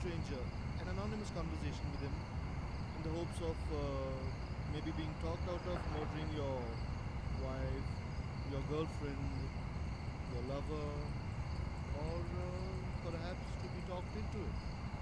stranger, an anonymous conversation with him in the hopes of maybe being talked out of murdering your wife, your girlfriend, your lover, or perhaps to be talked into it.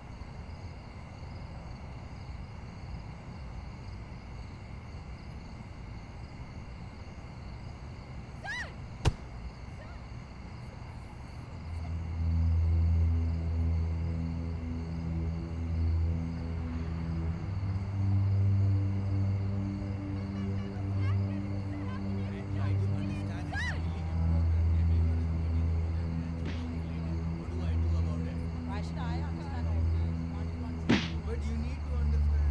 Why should I understand all this? What do you want to say? But you need to understand.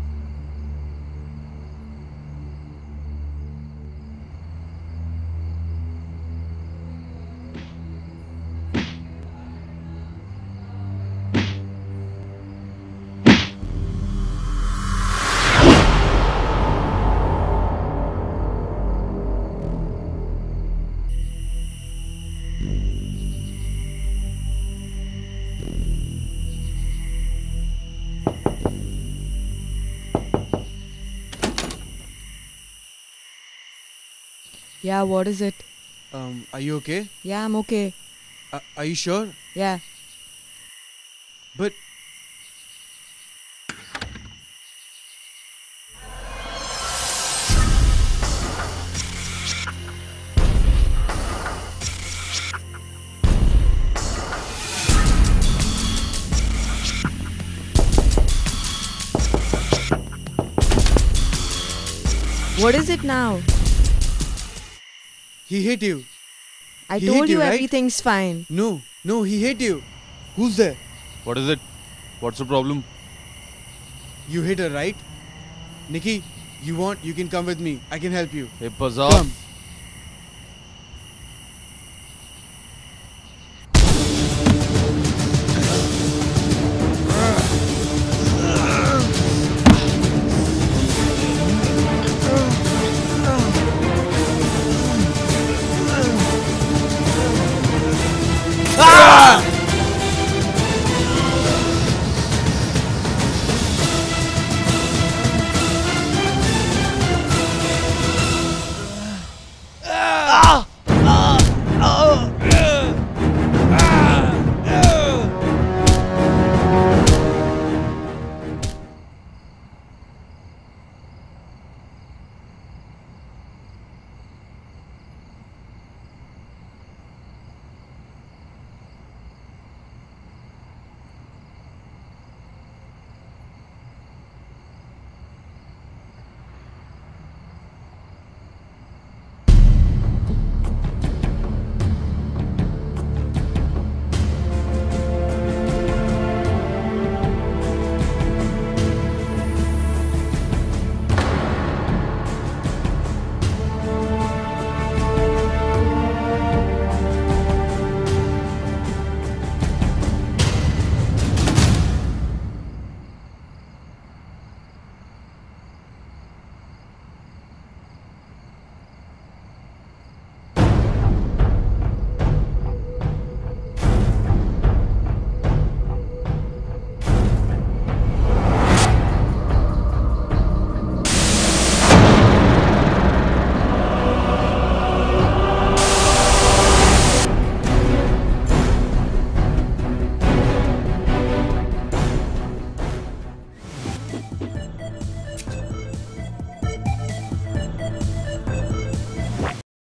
Yeah, what is it? Are you okay? Yeah, I'm okay. Are you sure? Yeah. But What is it now? he hit you. I He told hit you you, right? everything's fine. No, he hit you. Who's there? What is it? What's the problem? You hit her, right? Nikki, you can come with me. I can help you. Hey, Bazaar. Come.